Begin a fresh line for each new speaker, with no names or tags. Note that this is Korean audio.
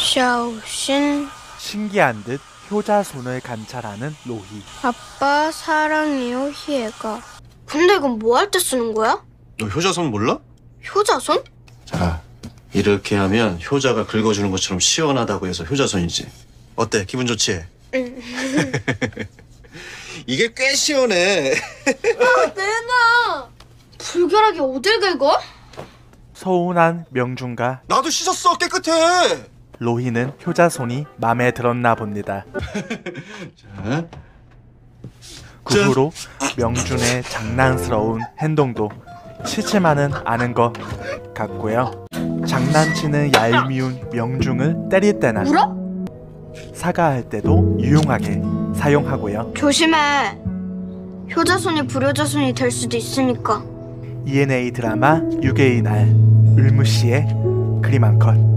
샤오신.
신기한 듯 효자 손을 관찰하는 로희.
아빠 사랑해요 희애가. 근데 이건 뭐 할 때 쓰는 거야?
너 효자손 몰라?
효자손?
자, 이렇게 하면 효자가 긁어주는 것처럼 시원하다고 해서 효자손이지. 어때? 기분 좋지?
응.
이게 꽤 시원해.
내놔. 불결하게 어딜 긁어?
서운한 명준과
나도 씻었어. 깨끗해.
로희는 효자 손이 마음에 들었나 봅니다.
자,
그 후로 명준의 장난스러운 행동도 싫지만은 않은 것 같고요. 장난치는 얄미운 명준을 때릴 때나
울어?
사과할 때도 유용하게 사용하고요.
조심해. 효자손이 불효자손이 될 수도 있으니까.
ENA 드라마 6회의 날, 을무씨의 그림 한 컷.